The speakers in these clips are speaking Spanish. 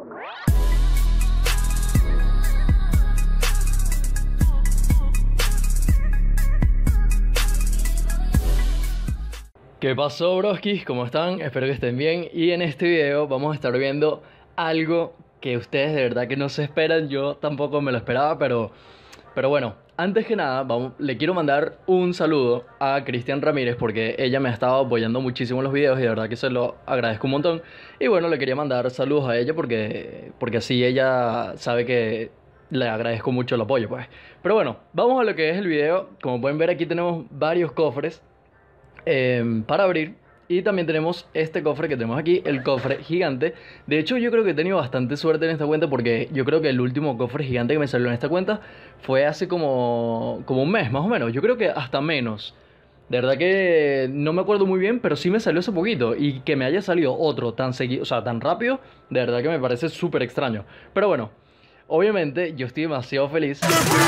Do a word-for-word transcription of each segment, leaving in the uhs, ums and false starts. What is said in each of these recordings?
¿Qué pasó, broskis? ¿Cómo están? Espero que estén bien. Y en este video vamos a estar viendo algo que ustedes de verdad que no se esperan. Yo tampoco me lo esperaba, pero, pero bueno, antes que nada vamos, le quiero mandar un saludo a Cristian Ramírez, porque ella me ha estado apoyando muchísimo en los videos y de verdad que se lo agradezco un montón. Y bueno, le quería mandar saludos a ella porque, porque así ella sabe que le agradezco mucho el apoyo, pues. Pero bueno, vamos a lo que es el video. Como pueden ver, aquí tenemos varios cofres Eh, para abrir, y también tenemos este cofre que tenemos aquí, el cofre gigante. De hecho, yo creo que he tenido bastante suerte en esta cuenta, porque yo creo que el último cofre gigante que me salió en esta cuenta fue hace como, como un mes más o menos. Yo creo que hasta menos. De verdad que no me acuerdo muy bien, pero sí me salió hace poquito. Y que me haya salido otro tan seguido, o sea, tan rápido, de verdad que me parece súper extraño. Pero bueno, obviamente yo estoy demasiado feliz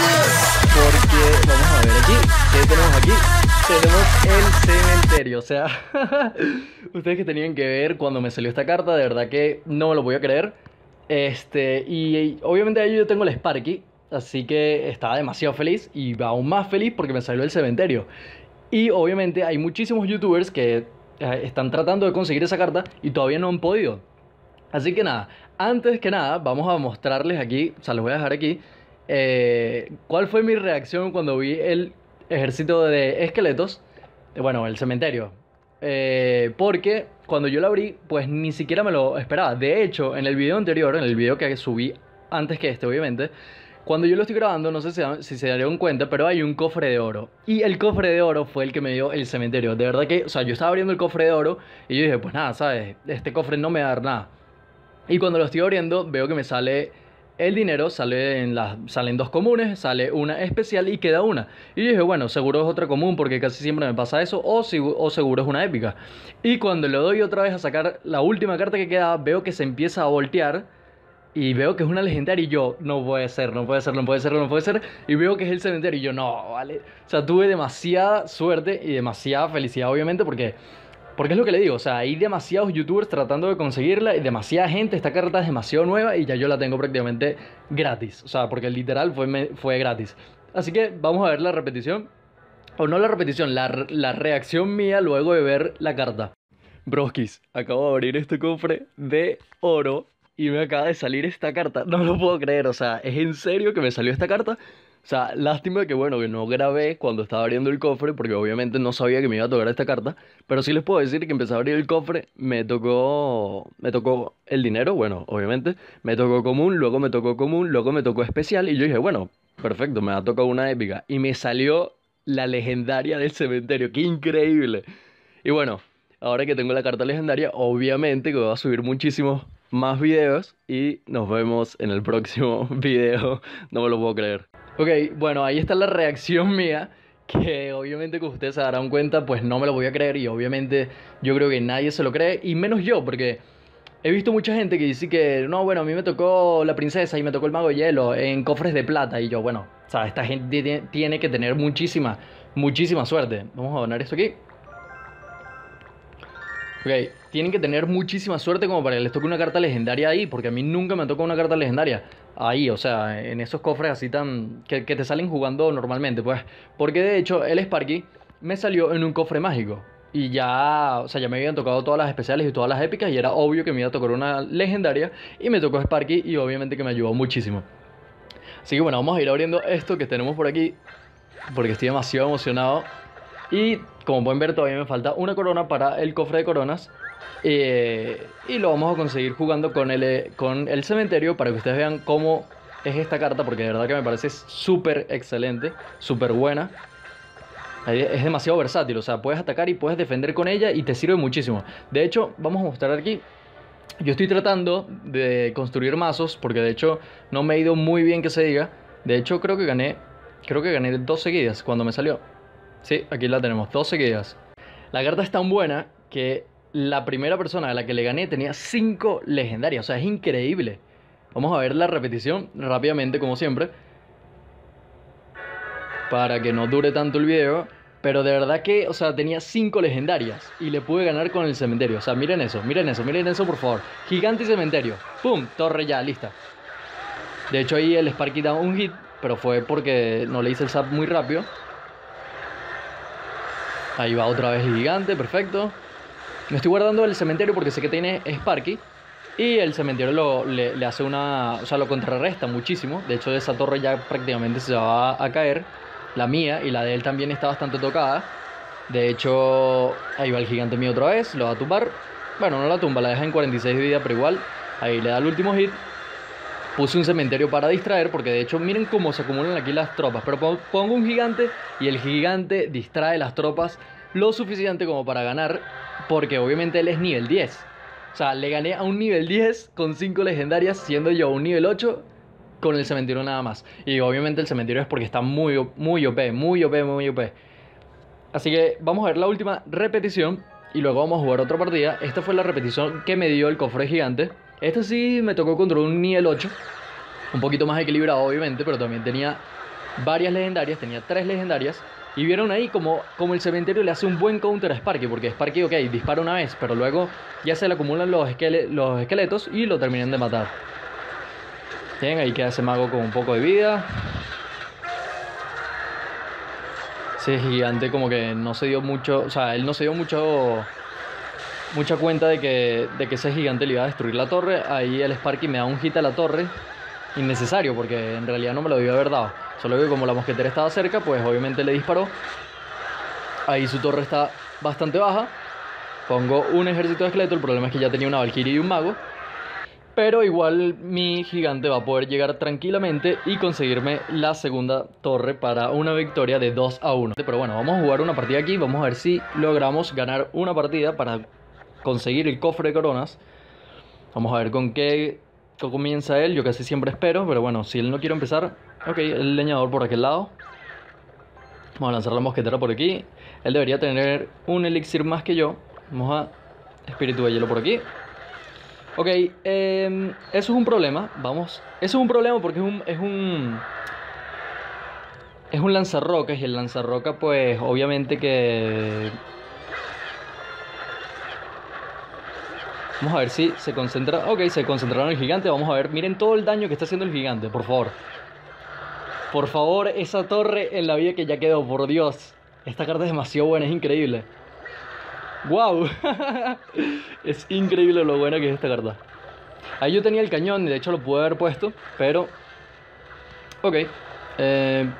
porque vamos a ver aquí, ¿qué tenemos aquí? Tenemos el cementerio, o sea, ustedes que tenían que ver cuando me salió esta carta, de verdad que no me lo voy a creer. Este, y obviamente ahí yo tengo el Sparky, así que estaba demasiado feliz y aún más feliz porque me salió el cementerio. Y obviamente hay muchísimos youtubers que eh, están tratando de conseguir esa carta y todavía no han podido. Así que nada, antes que nada vamos a mostrarles aquí, o sea, les voy a dejar aquí eh, cuál fue mi reacción cuando vi el ejército de esqueletos, eh, bueno, el cementerio. Eh, porque cuando yo lo abrí, pues ni siquiera me lo esperaba. De hecho, en el video anterior, en el video que subí antes que este, obviamente, cuando yo lo estoy grabando, no sé si, si se dieron cuenta, pero hay un cofre de oro. Y el cofre de oro fue el que me dio el cementerio. De verdad que, o sea, yo estaba abriendo el cofre de oro y yo dije, pues nada, ¿sabes? Este cofre no me va a dar nada. Y cuando lo estoy abriendo, veo que me sale el dinero, sale en las, salen dos comunes, sale una especial y queda una. Y yo dije, bueno, seguro es otra común porque casi siempre me pasa eso, o, si, o seguro es una épica. Y cuando le doy otra vez a sacar la última carta que queda, veo que se empieza a voltear y veo que es una legendaria y yo, no puede ser, no puede ser, no puede ser, no puede ser. Y veo que es el cementerio y yo, no, vale. O sea, tuve demasiada suerte y demasiada felicidad, obviamente, porque... Porque es lo que le digo, o sea, hay demasiados youtubers tratando de conseguirla y demasiada gente, esta carta es demasiado nueva y ya yo la tengo prácticamente gratis. O sea, porque literal fue, fue gratis. Así que vamos a ver la repetición, o no la repetición, la, la reacción mía luego de ver la carta. Broskis, acabo de abrir este cofre de oro y me acaba de salir esta carta. No lo puedo creer, o sea, ¿es en serio que me salió esta carta? O sea, lástima que bueno, que no grabé cuando estaba abriendo el cofre, porque obviamente no sabía que me iba a tocar esta carta. Pero sí les puedo decir que empecé a abrir el cofre, me tocó, me tocó el dinero, bueno, obviamente. Me tocó común, luego me tocó común, luego me tocó especial. Y yo dije, bueno, perfecto, me ha tocado una épica. Y me salió la legendaria del cementerio, ¡qué increíble! Y bueno, ahora que tengo la carta legendaria, obviamente que voy a subir muchísimos más videos. Y nos vemos en el próximo video, no me lo puedo creer. Ok, bueno, ahí está la reacción mía, que obviamente que ustedes se darán cuenta, pues no me lo voy a creer y obviamente yo creo que nadie se lo cree, y menos yo, porque he visto mucha gente que dice que, no, bueno, a mí me tocó la princesa y me tocó el mago de hielo en cofres de plata, y yo, bueno, o sea, esta gente tiene que tener muchísima, muchísima suerte. Vamos a donar esto aquí. Ok, tienen que tener muchísima suerte como para que les toque una carta legendaria ahí, porque a mí nunca me tocó una carta legendaria ahí, o sea, en esos cofres así tan... que, que te salen jugando normalmente, pues. Porque de hecho el Sparky me salió en un cofre mágico y ya, o sea, ya me habían tocado todas las especiales y todas las épicas y era obvio que me iba a tocar una legendaria y me tocó Sparky y obviamente que me ayudó muchísimo. Así que bueno, vamos a ir abriendo esto que tenemos por aquí porque estoy demasiado emocionado. Y como pueden ver, todavía me falta una corona para el cofre de coronas. Eh, y lo vamos a conseguir jugando con el, con el cementerio, para que ustedes vean cómo es esta carta, porque de verdad que me parece súper excelente, súper buena. Es demasiado versátil, o sea, puedes atacar y puedes defender con ella y te sirve muchísimo. De hecho, vamos a mostrar aquí. Yo estoy tratando de construir mazos, porque de hecho no me ha ido muy bien que se diga. De hecho creo que gané, creo que gané dos seguidas cuando me salió. Sí, aquí la tenemos, dos seguidas. La carta es tan buena que la primera persona a la que le gané tenía cinco legendarias. O sea, es increíble. Vamos a ver la repetición rápidamente, como siempre, para que no dure tanto el video. Pero de verdad que, o sea, tenía cinco legendarias y le pude ganar con el cementerio. O sea, miren eso, miren eso, miren eso, por favor. Gigante y cementerio. ¡Pum! Torre ya, lista. De hecho, ahí el Sparky da un hit, pero fue porque no le hice el zap muy rápido. Ahí va otra vez el gigante, perfecto. Me estoy guardando el cementerio porque sé que tiene Sparky. Y el cementerio lo, le, le hace una... O sea, lo contrarresta muchísimo. De hecho, esa torre ya prácticamente se va a caer. La mía y la de él también está bastante tocada. De hecho, ahí va el gigante mío otra vez. Lo va a tumbar. Bueno, no la tumba, la deja en cuarenta y seis de vida, pero igual. Ahí le da el último hit. Puse un cementerio para distraer, porque de hecho miren cómo se acumulan aquí las tropas. Pero pongo un gigante y el gigante distrae las tropas lo suficiente como para ganar, porque obviamente él es nivel diez. O sea, le gané a un nivel diez con cinco legendarias, siendo yo un nivel ocho con el cementerio nada más. Y obviamente el cementerio es porque está muy, muy O P, muy O P, muy O P. Así que vamos a ver la última repetición y luego vamos a jugar otra partida. Esta fue la repetición que me dio el cofre gigante. Esta sí me tocó contra un nivel ocho. Un poquito más equilibrado obviamente, pero también tenía varias legendarias, tenía tres legendarias. Y vieron ahí como, como el cementerio le hace un buen counter a Sparky, porque Sparky, ok, dispara una vez, pero luego ya se le acumulan los, esquele los esqueletos y lo terminan de matar. Bien, ahí queda ese mago con un poco de vida. Ese gigante como que no se dio mucho, o sea, él no se dio mucho... mucha cuenta de que, de que ese gigante le iba a destruir la torre. Ahí el Sparky me da un hit a la torre innecesario, porque en realidad no me lo debió haber dado. Solo que como la mosquetera estaba cerca, pues obviamente le disparó. Ahí su torre está bastante baja. Pongo un ejército de esqueleto. El problema es que ya tenía una valquiria y un mago. Pero igual mi gigante va a poder llegar tranquilamente y conseguirme la segunda torre para una victoria de dos a uno. Pero bueno, vamos a jugar una partida aquí. Vamos a ver si logramos ganar una partida para conseguir el cofre de coronas. Vamos a ver con qué comienza él. Yo casi siempre espero, pero bueno, si él no quiere empezar. Ok, el leñador por aquel lado. Vamos a lanzar la mosquetera por aquí. Él debería tener un elixir más que yo. Vamos a espíritu de hielo por aquí. Ok, eh, eso es un problema. Vamos, eso es un problema porque es un... Es un Es un lanzarrocas y el lanzarroca pues obviamente que... Vamos a ver si se concentra. Ok, se concentraron en el gigante. Vamos a ver, miren todo el daño que está haciendo el gigante, por favor. Por favor, esa torre en la vida que ya quedó, por Dios. Esta carta es demasiado buena, es increíble. ¡Wow! Es increíble lo buena que es esta carta. Ahí yo tenía el cañón, de hecho lo pude haber puesto, pero... Ok. Eh...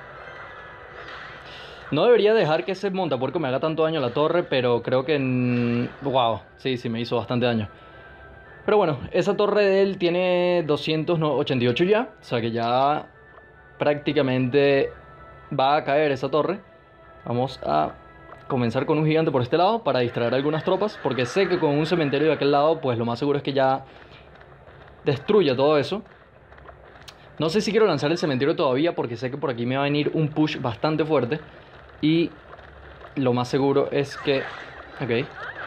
No debería dejar que ese montapuerco me haga tanto daño a la torre, pero creo que... ¡Wow! Sí, sí, me hizo bastante daño. Pero bueno, esa torre de él tiene doscientos ochenta y ocho ya. O sea que ya prácticamente va a caer esa torre. Vamos a comenzar con un gigante por este lado para distraer algunas tropas, porque sé que con un cementerio de aquel lado pues lo más seguro es que ya destruya todo eso. No sé si quiero lanzar el cementerio todavía porque sé que por aquí me va a venir un push bastante fuerte. Y lo más seguro es que... Ok.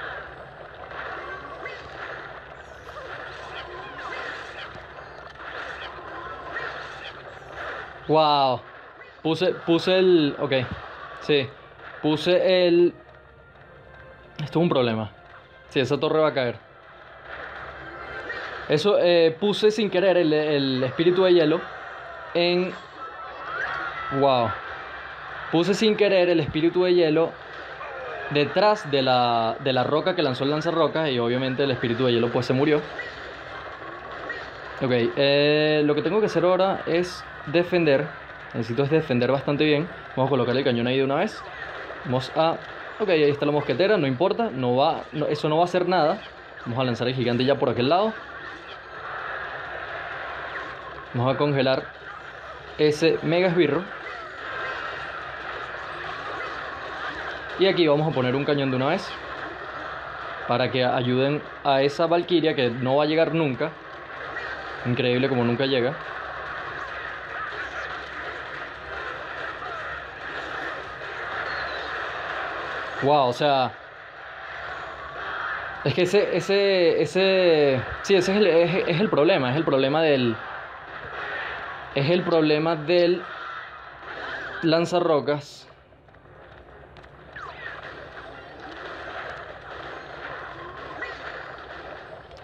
Wow. Puse, puse el... Ok. Sí. Puse el... Esto es un problema. Sí, esa torre va a caer. Eso, eh, puse sin querer el, el espíritu de hielo en... Wow. Puse sin querer el espíritu de hielo detrás de la, de la roca que lanzó el lanzarrocas y obviamente el espíritu de hielo pues se murió. Ok, eh, lo que tengo que hacer ahora es defender. Necesito es defender bastante bien. Vamos a colocar el cañón ahí de una vez. Vamos a... Ok, ahí está la mosquetera, no importa, no va, no, eso no va a hacer nada. Vamos a lanzar el gigante ya por aquel lado. Vamos a congelar ese mega esbirro. Y aquí vamos a poner un cañón de una vez para que ayuden a esa valquiria que no va a llegar nunca. Increíble como nunca llega. Wow, o sea... Es que ese... ese, ese sí, ese es el, es, es el problema. Es el problema del... Es el problema del lanzarrocas.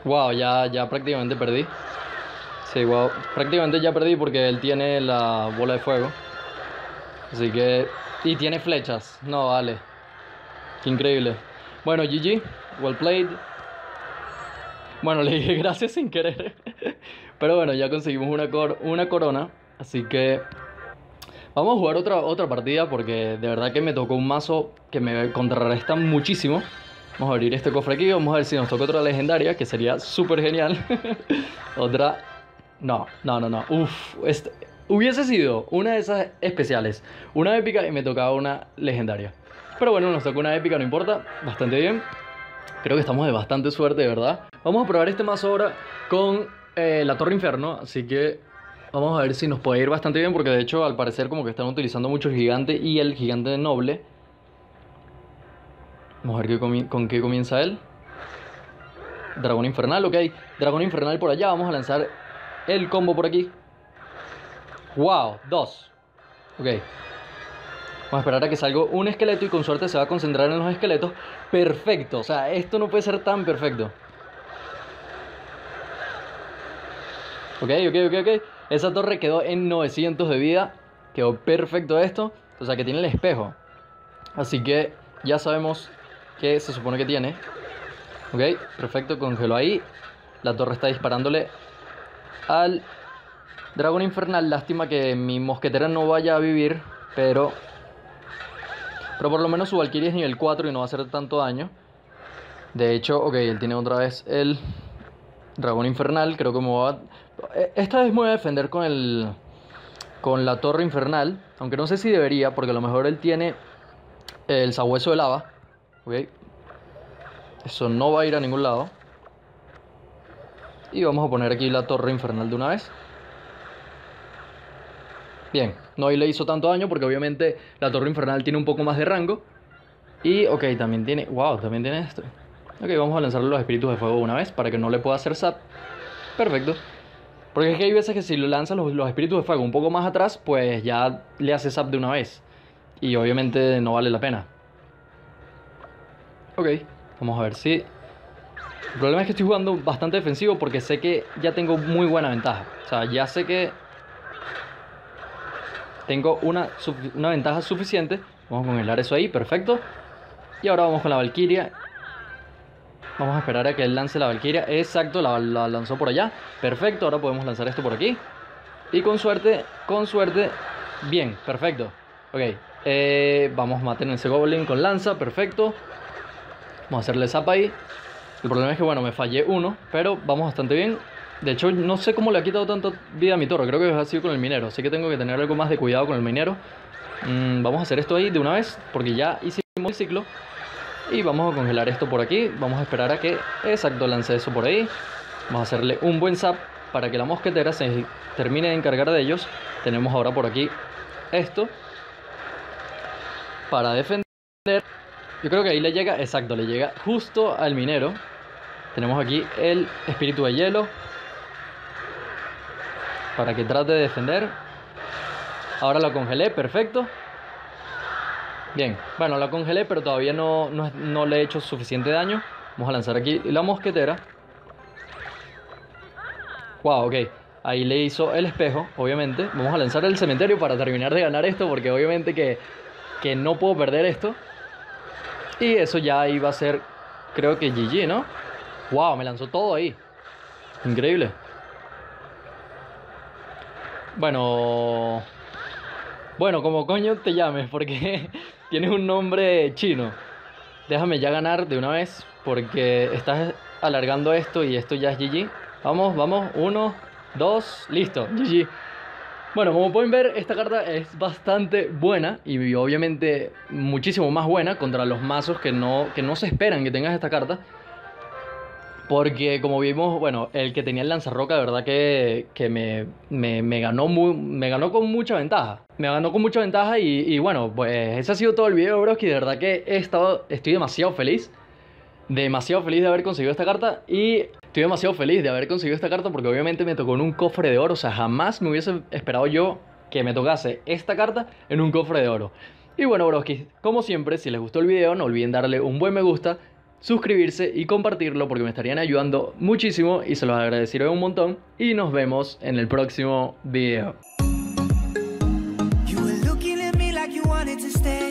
Wow, ya, ya prácticamente perdí. Sí, wow, prácticamente ya perdí porque él tiene la bola de fuego. Así que... Y tiene flechas. No, vale. Qué increíble. Bueno, G G. Well played. Bueno, le dije gracias sin querer. Pero bueno, ya conseguimos una, cor una corona. Así que... Vamos a jugar otra, otra partida porque de verdad que me tocó un mazo que me contrarresta muchísimo. Vamos a abrir este cofre aquí. Vamos a ver si nos toca otra legendaria, que sería súper genial. Otra... No, no, no, no. Uf, este... hubiese sido una de esas especiales. Una épica y me tocaba una legendaria. Pero bueno, nos tocó una épica, no importa. Bastante bien. Creo que estamos de bastante suerte, de verdad. Vamos a probar este mazo ahora con eh, la Torre Inferno. Así que vamos a ver si nos puede ir bastante bien. Porque de hecho, al parecer, como que están utilizando mucho el gigante y el gigante noble. Vamos a ver qué con qué comienza él. Dragón Infernal, ok. Dragón Infernal por allá. Vamos a lanzar el combo por aquí. Wow, dos. Ok. Vamos a esperar a que salga un esqueleto y con suerte se va a concentrar en los esqueletos. Perfecto. O sea, esto no puede ser tan perfecto. Ok, ok, ok, ok. Esa torre quedó en novecientos de vida. Quedó perfecto esto. O sea, que tiene el espejo. Así que ya sabemos qué se supone que tiene. Ok, perfecto, congeló ahí. La torre está disparándole al dragón infernal. Lástima que mi mosquetera no vaya a vivir, pero... Pero por lo menos su Valkyrie es nivel cuatro y no va a hacer tanto daño. De hecho, ok, él tiene otra vez el dragón infernal. Creo que me va a... Esta vez me voy a defender con el... Con la torre infernal. Aunque no sé si debería, porque a lo mejor él tiene el sabueso de lava. Ok. Eso no va a ir a ningún lado. Y vamos a poner aquí la torre infernal de una vez. Bien, no le hizo tanto daño porque obviamente la torre infernal tiene un poco más de rango. Y ok, también tiene... Wow, también tiene esto. Ok, vamos a lanzarle los espíritus de fuego una vez para que no le pueda hacer zap. Perfecto. Porque es que hay veces que si lo lanzas los, los espíritus de fuego un poco más atrás, pues ya le hace zap de una vez. Y obviamente no vale la pena. Ok, vamos a ver si... El problema es que estoy jugando bastante defensivo porque sé que ya tengo muy buena ventaja. O sea, ya sé que tengo una, una ventaja suficiente. Vamos a congelar eso ahí, perfecto. Y ahora vamos con la Valkyria. Vamos a esperar a que él lance la Valkyria. Exacto, la, la lanzó por allá. Perfecto, ahora podemos lanzar esto por aquí. Y con suerte, con suerte. Bien, perfecto. Ok, eh, vamos a matar ese Goblin con lanza, perfecto. Vamos a hacerle zap ahí. El problema es que, bueno, me fallé uno, pero vamos bastante bien. De hecho, no sé cómo le ha quitado tanta vida a mi torre. Creo que ha sido con el minero, así que tengo que tener algo más de cuidado con el minero. mm, Vamos a hacer esto ahí de una vez, porque ya hicimos el ciclo. Y vamos a congelar esto por aquí. Vamos a esperar a que, exacto, lance eso por ahí. Vamos a hacerle un buen zap para que la mosquetera se termine de encargar de ellos. Tenemos ahora por aquí esto para defender. Yo creo que ahí le llega, exacto, le llega justo al minero. Tenemos aquí el espíritu de hielo para que trate de defender. Ahora lo congelé, perfecto. Bien, bueno, la congelé, pero todavía no, no, no le he hecho suficiente daño. Vamos a lanzar aquí la mosquetera. Wow, ok. Ahí le hizo el espejo, obviamente. Vamos a lanzar el cementerio para terminar de ganar esto, porque obviamente que, que no puedo perder esto. Y eso ya iba a ser, creo que G G, ¿no? Wow, me lanzó todo ahí. Increíble. Bueno... Bueno, como coño te llames, porque tienes un nombre chino. Déjame ya ganar de una vez, porque estás alargando esto y esto ya es G G. Vamos, vamos, uno, dos, listo, G G. Bueno, como pueden ver, esta carta es bastante buena y obviamente muchísimo más buena contra los mazos que no, que no se esperan que tengas esta carta. Porque como vimos, bueno, el que tenía el lanzarroca, de verdad que, que me, me, me, ganó muy, me ganó con mucha ventaja. Me ganó con mucha ventaja y, y bueno, pues ese ha sido todo el video, bros. Que de verdad que he estado, estoy demasiado feliz. Demasiado feliz de haber conseguido esta carta. Y estoy demasiado feliz de haber conseguido esta carta porque obviamente me tocó en un cofre de oro. O sea, jamás me hubiese esperado yo que me tocase esta carta en un cofre de oro. Y bueno, bros, como siempre, si les gustó el video, no olviden darle un buen me gusta. suscribirse y compartirlo porque me estarían ayudando muchísimo y se los agradeceré un montón. Y nos vemos en el próximo video. You were looking at me like you wanted to stay.